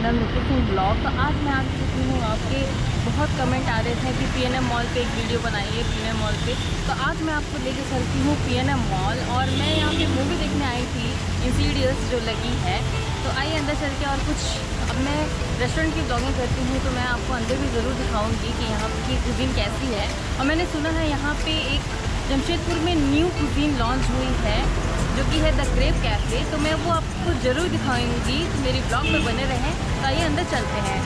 Channel Nupur Singh blog. तो आज मैं आ चुकी हूँ, आपके बहुत कमेंट आ रहे थे कि पीएनएम मॉल पे एक वीडियो बनाइए पीएनएम मॉल पे। तो आज मैं आपको लेके चलती हूँ पीएनएम मॉल, और मैं यहाँ पे मूवी देखने आई थी इंसीडियस जो लगी है। तो आइए अंदर चल के, और कुछ अब मैं रेस्टोरेंट की ब्लॉगिंग करती हूँ तो मैं आपको अंदर भी ज़रूर दिखाऊँगी कि यहाँ की कुजीन कैसी है। और मैंने सुना है यहाँ पर एक जमशेदपुर में न्यू कुजीन लॉन्च हुई है जो कि है द ग्रेप कैफ़े। तो मैं वो आपको ज़रूर दिखाऊंगी, तो मेरी ब्लॉग में बने रहें। तो आइए अंदर चलते हैं।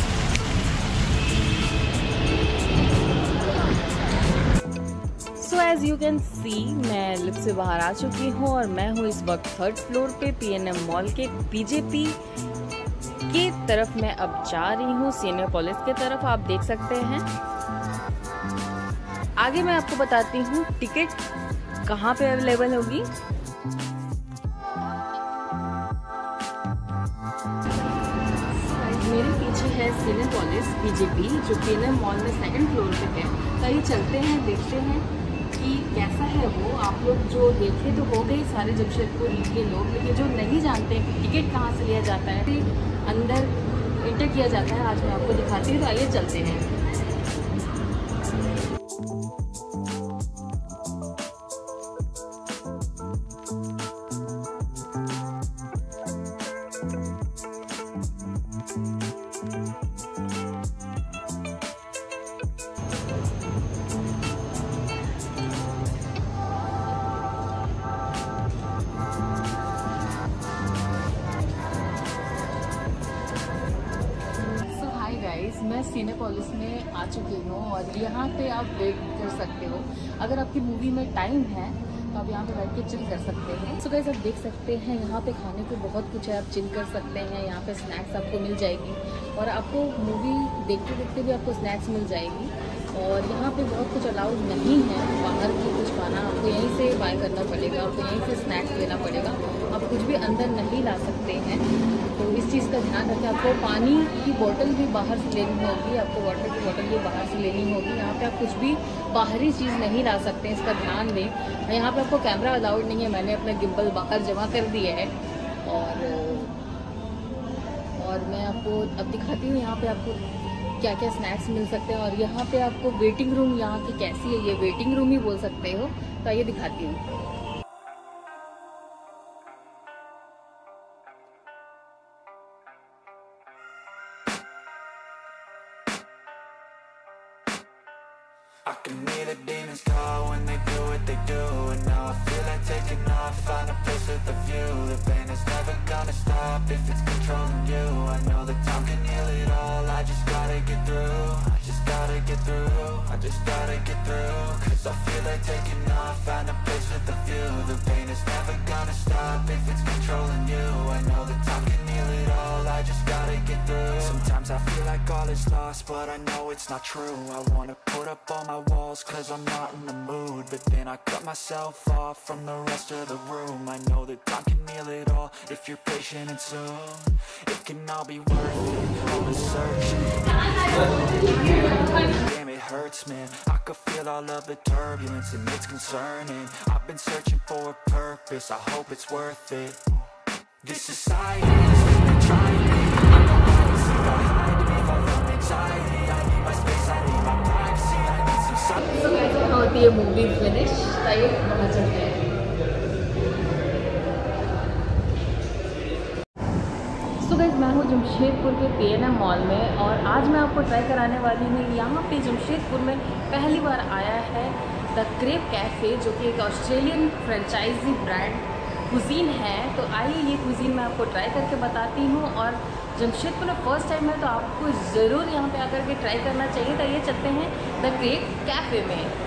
So as you can see, मैं लिफ्ट से बाहर आ चुकी हूँ और मैं हूँ इस वक्त 3rd फ्लोर पे पीएनएम मॉल के बीजेपी की तरफ मैं अब जा रही हूँ, सिनेपोलिस की तरफ। आप देख सकते हैं आगे मैं आपको बताती हूँ टिकट कहाँ पे अवेलेबल होगी। मेरे पीछे है सिनेपोलिस बीजेपी जो पीएनएम मॉल में 2nd फ्लोर पे है। तो आइए चलते हैं, देखते हैं कि कैसा है वो। आप लोग जो देखे तो हो गए सारे जमशेदपुर के लोग, लेकिन जो नहीं जानते हैं कि टिकट कहाँ से लिया जाता है, अंदर एंटर किया जाता है, आज मैं आपको दिखाती हूँ। तो आइए चलते हैं। मैं सिनेपोलिस में आ चुकी हूँ और यहाँ पे आप वेट कर सकते हो। अगर आपकी मूवी में टाइम है तो आप यहाँ पे बैठ के चिल कर सकते हैं। सो गाइस, आप देख सकते हैं यहाँ पे खाने को बहुत कुछ है, आप चिल कर सकते हैं। यहाँ पे स्नैक्स आपको मिल जाएगी और आपको मूवी देखते देखते भी आपको स्नैक्स मिल जाएगी। और यहाँ पे बहुत कुछ अलाउड नहीं है, बाहर की कुछ खाना आपको यहीं से बाय करना पड़ेगा, आपको यहीं से स्नैक्स लेना पड़ेगा, आप कुछ भी अंदर नहीं ला सकते हैं। तो इस चीज़ का ध्यान रखें। आपको पानी की बोतल भी बाहर से लेनी होगी, आपको वाटर की बोतल भी बाहर से लेनी होगी। यहाँ पे आप कुछ भी बाहरी चीज़ नहीं ला सकते हैं, इसका ध्यान दें। यहाँ पे आपको कैमरा अलाउड नहीं है, मैंने अपना गिम्बल बाहर जमा कर दिया है। और मैं आपको अब दिखाती हूँ यहाँ पे आपको क्या क्या स्नैक्स मिल सकते हैं। और यहाँ पे आपको वेटिंग रूम यहाँ की कैसी है, ये वेटिंग रूम ही बोल सकते हो। तो आइए दिखाती हूँ। I can hear the demons call when they do what they do. And now I feel like taking off, find a place with a view. The pain is never gonna stop if it's controlling you. I know that time can heal it all, I just gotta get through. I just gotta get through, I just gotta get through. Cause I feel like taking off, find a place with a view. The pain is never gonna stop if it's controlling you. I know that time can heal it all, I just gotta get through. Sometimes I feel like all is lost, but I know it's not true. I wanna put up all my walls cause I'm not in the mood, but then I cut myself off from the rest of the room. I know that time can heal it all if you're patient, and soon it can all be worth it. All the searching, damn, it hurts, man. I could feel all of the turbulence and it's concerning. I've been searching for a purpose, I hope it's worth it. This society has been trying me. I know I can see behind me if I felt anxiety. I need my space, I need my privacy, I need some silence. So guys, how होती है movie finish? आइए वहाँ चलते हैं। So guys, मैं हूँ जमशेदपुर के PNM mall में और आज मैं आपको ट्राई कराने वाली हूँ। यहाँ पे जमशेदपुर में पहली बार आया है द ग्रेप कैफ़े, जो कि एक ऑस्ट्रेलियन फ्रेंचाइजी ब्रांड कुजीन है। तो आइए ये कुजीन मैं आपको ट्राई करके बताती हूँ। और जमशेदपुर में फर्स्ट टाइम है तो आपको ज़रूर यहाँ पे आकर के ट्राई करना चाहिए। तो ये चलते हैं द ग्रेप कैफ़े में।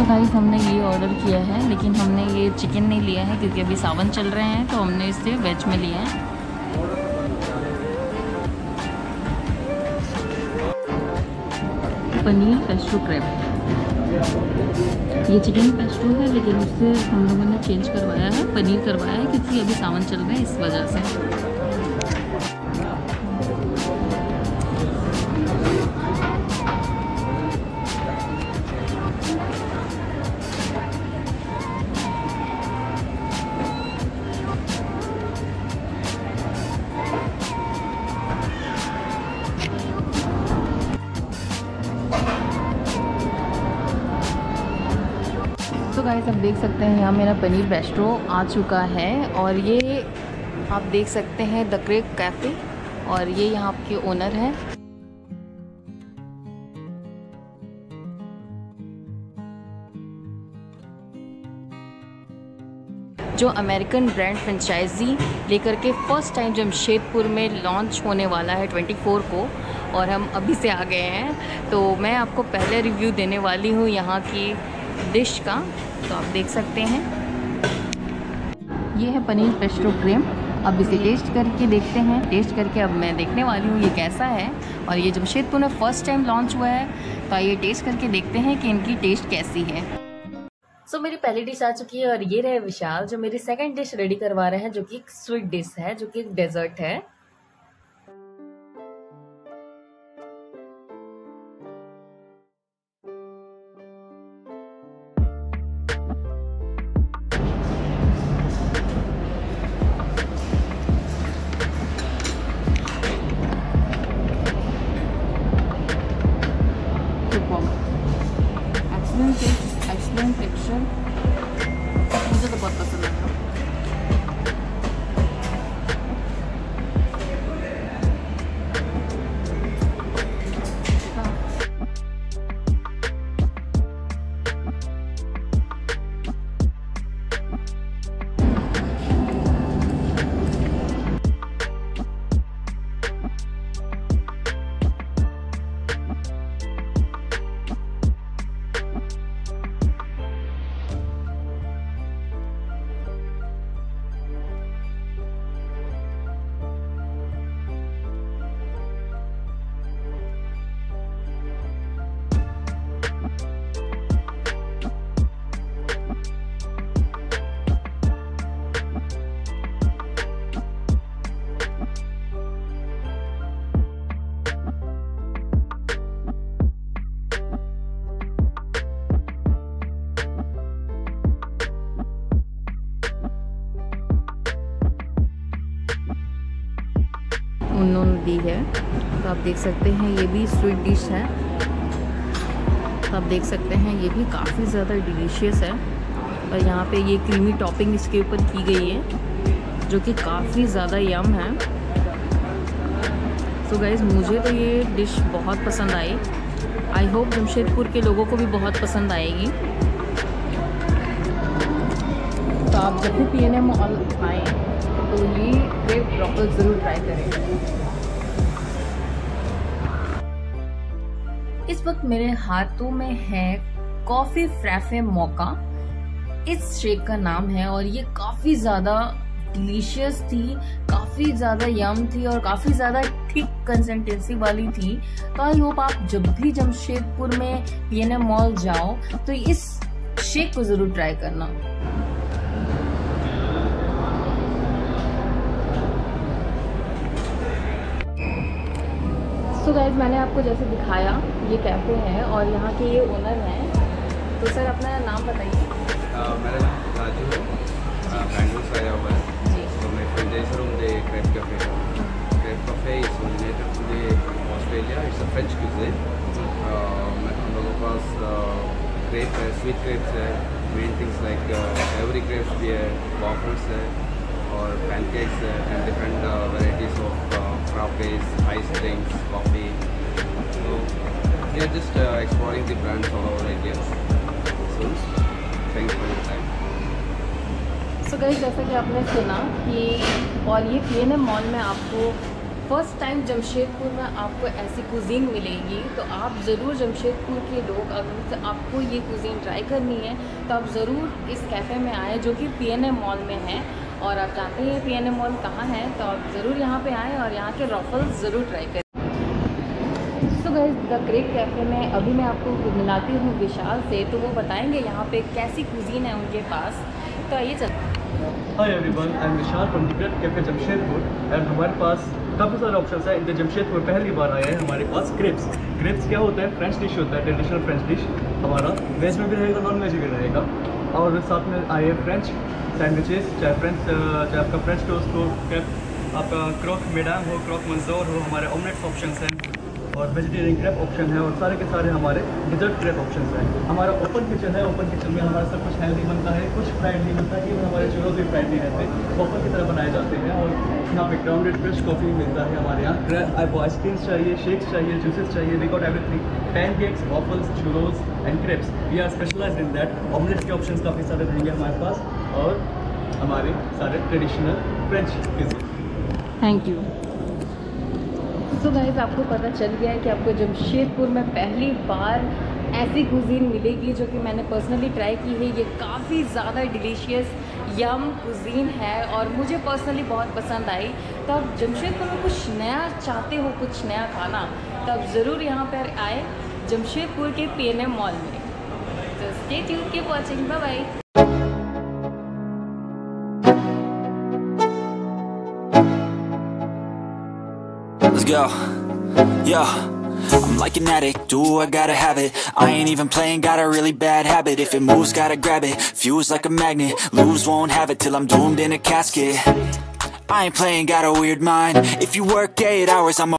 सो गाइस हमने ये ऑर्डर किया है, लेकिन हमने ये चिकन नहीं लिया है क्योंकि अभी सावन चल रहे हैं, तो हमने इसे वेज में लिया है। पनीर पेस्ट्रो क्रैब, ये चिकन पेस्ट्रो है लेकिन उससे हम लोगों ने चेंज करवाया है, पनीर करवाया है क्योंकि अभी सावन चल रहा है इस वजह से। तो गाइस आप देख सकते हैं यहाँ मेरा पनीर पेस्ट्रो आ चुका है, और ये आप देख सकते हैं द क्रेक कैफ़े, और ये यहाँ के ओनर हैं। जो अमेरिकन ब्रांड फ्रेंचाइजी लेकर के फर्स्ट टाइम जमशेदपुर में लॉन्च होने वाला है 24 को, और हम अभी से आ गए हैं। तो मैं आपको पहले रिव्यू देने वाली हूँ यहाँ की डिश का, तो आप देख सकते हैं ये है पनीर पेस्ट्रो क्रीम। अब इसे टेस्ट करके देखते हैं। टेस्ट करके अब मैं देखने वाली हूँ ये कैसा है, और ये जमशेदपुर में फ़र्स्ट टाइम लॉन्च हुआ है, तो ये टेस्ट करके देखते हैं कि इनकी टेस्ट कैसी है। सो मेरी पहली डिश आ चुकी है, और ये रहे विशाल जो मेरी सेकंड डिश रेडी करवा रहे हैं, जो कि एक स्वीट डिश है, जो कि एक डेजर्ट है। एक्सीलेंट टेक्सचर, मुझे तो बहुत पसंद है। उन्होंने दी है, तो आप देख सकते हैं ये भी स्वीट डिश है। तो आप देख सकते हैं ये भी काफ़ी ज़्यादा डिलीशियस है, और यहाँ पे ये क्रीमी टॉपिंग इसके ऊपर की गई है, जो कि काफ़ी ज़्यादा यम है। सो गाइज़ मुझे तो ये डिश बहुत पसंद आई। आई होप जमशेदपुर के लोगों को भी बहुत पसंद आएगी। तो आप जब भी PNM मॉल आएँ तो ये क्रेप ट्रफल ज़रूर ट्राई करें। इस वक्त मेरे हाथों में है कॉफ़ी फ्रैफे मोका, इस शेक का नाम है, और ये काफ़ी ज़्यादा डिलीशियस थी, काफ़ी ज़्यादा यम थी, और काफ़ी ज़्यादा थिक कंसिस्टेंसी वाली थी। तो आई होप आप जब भी जमशेदपुर में PNM मॉल जाओ तो इस शेक को ज़रूर ट्राई करना। तो गाइज मैंने आपको जैसे दिखाया ये कैफ़े है, और यहाँ के ये ओनर हैं। तो सर अपना नाम बताइए। मेरा नाम राजू है, बैंगलोर से आया हुआ है जी। तो मैं फ्रेंचाइजर हूँ द क्रेप कैफ़े का। Crepe cafe is originated to the Australia, it's a French cuisine. हम लोगों के पास क्रेप है, स्वीट क्रेप्स है, main things like every crepes भी है, वॉफल्स है, और पैनकेक्स है, and different varieties of frappes, ice drinks, coffee. So we are just exploring the brands all over India. So thanks for your time. So guys जैसा कि आपने सुना कि, और ये PNM मॉल में आपको फर्स्ट टाइम जमशेदपुर में आपको ऐसी कुजीन मिलेगी, तो आप ज़रूर जमशेदपुर के लोग अगर आपको ये कुजीन ट्राई करनी है तो आप ज़रूर इस कैफ़े में आएँ जो कि PNM मॉल में है। और आप जानते हैं PNM मॉल कहाँ है, तो आप ज़रूर यहाँ पे आएँ और यहाँ के रॉफल्स ज़रूर ट्राई करें। So guys, the crepe cafe में अभी मैं आपको मिलाती हूँ विशाल से, तो वो बताएंगे यहाँ पे कैसी कुजीन है उनके पास। तो आइए चलते। Hi everyone, I am Vishal from the crepe cafe Jamshedpur and हमारे पास काफ़ी सारे ऑप्शंस हैं। इन जमशेदपुर पहली बार आया है हमारे पास क्रेप्स। क्रेप्स क्या होता है? फ्रेंच डिश होता है, ट्रेडिशनल फ्रेंच डिश हमारा। वेज में भी रहेगा, नॉन वेज भी रहेगा। और साथ में आए फ्रेंच सैंडविचेस, चाहे आपका फ्रेंच टोस्ट हो, आपका क्रॉक मेडाम हो, क्रॉक मंजोर हो, हमारे ऑमलेट्स ऑप्शंस हैं और वेजिटेरियन क्रेप ऑप्शन है और सारे के सारे हमारे डिजर्ट क्रेप ऑप्शंस हैं। हमारा ओपन किचन है। ओपन किचन में हमारा सब कुछ हेल्दी बनता है, कुछ फ्राइड नहीं बनता, कि हमारे चूरोज भी फ्राइड नहीं रहते, ओपन की तरह बनाए जाते हैं। और यहाँ पे ग्राउंडेड फ्रेश कॉफ़ी मिलता है हमारे यहाँ। आपको आइसक्रीम्स चाहिए, शेक्स चाहिए, जूसेस चाहिए, we got everything. Pancakes, waffles, churros and crepes, we are specialized in that. Omelettes के ऑप्शंस काफ़ी सारे रहेंगे हमारे पास और हमारे सारे traditional French cuisine. Thank you. So guys, आपको पता चल गया है कि आपको जमशेदपुर में पहली बार ऐसी कुजीन मिलेगी जो कि मैंने पर्सनली ट्राई की है। ये काफ़ी ज़्यादा डिलीशियस यम कुजीन है और मुझे पर्सनली बहुत पसंद आई। तो आप जमशेदपुर में कुछ नया चाहते हो, कुछ नया खाना, तो आप ज़रूर यहाँ पर आए जमशेदपुर के PNM मॉल में। तो stay tuned, keep watching, bye bye. Let's go. Yeah, I'm like an addict, do I gotta have it. I ain't even playing, got a really bad habit. If it moves, gotta grab it, fuse like a magnet. Lose, won't have it till I'm doomed in a casket. I ain't playing, got a weird mind. If you work 8 hours, I'm